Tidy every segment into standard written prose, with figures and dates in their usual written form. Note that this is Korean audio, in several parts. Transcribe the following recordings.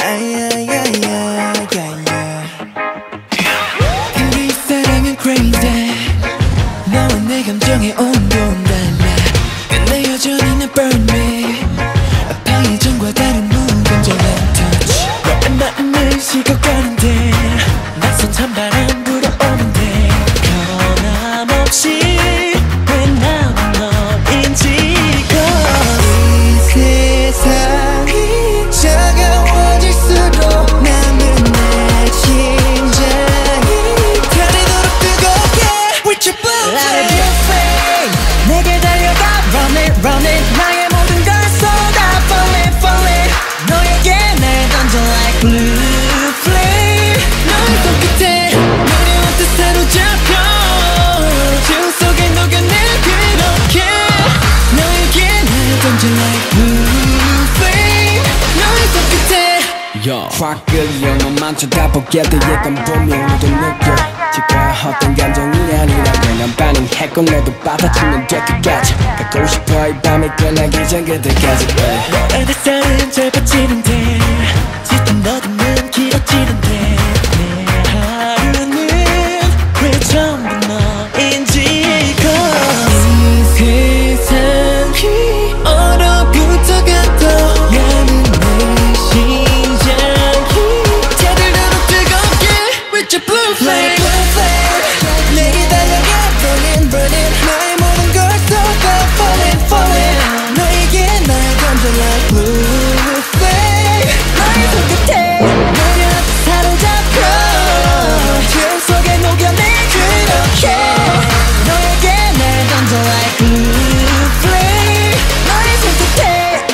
우리 사랑은 crazy. 너와 내 감정의 온도는 달라. 근데 여전히 나 burn me. 방해전과 다른 무감정한 touch. 너의 마음을 식어가는데 낯선 찬바람 불어오는데 변함없이 왜 나만 너인지. 이 세상이 차가워질수록 남은 내 심장이 달리도록 뜨겁게 With your blue flame 내게 달려가 Run it, run it. 나의 모든 걸 쏟아 Fall it, fall it. 너에게 날 던져 like blue flame. 너의 손끝에 노래와 뜻 사로잡혀 주 속에 녹여내 그렇게 너에게 날 던져 like blue flame. 너의 손끝에 확 끌려 너만 쳐다보게 돼 약간 분명히도 느껴 지가 어떤 감정이 아니라고 난 반응했고 너도 받아주면 될 것까지 갖고 싶어 이 밤이 끝나기 전 그때까지 너의 뱃살은 짧아지는데 짙은 어둠은 길어지는데 내 하루는 왜 전부 너인지. 이 세상이 얼어붙어가도 야는 내 심장이 자들도록 뜨겁게 With your blue flame. 내게 달려가 burning, burning. 나의 모든 걸 쏟아 falling, falling. 너에게 날 던져 like blue flame. 너의 손끝에 노래 사로잡혀 주 속에 녹여내 그렇게 너에게 날 던져 like blue flame. 너의 손끝에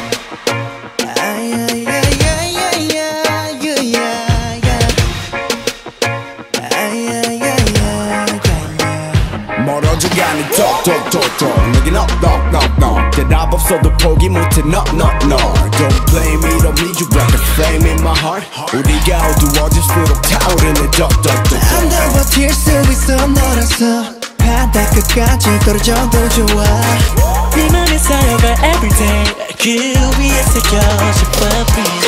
멀어져가는 톡톡톡톡 내게 knock 대답 없어도 포기 못해 no Don't blame me, don't need you like a flame in my heart. 우리가 어두워질수록 타오르는 덕덕덕 안 버틸 수 있어 너라서 바닥 끝까지 떨어져도 좋아. 네 맘에 쌓여가 everyday 그 위에 새겨 싶어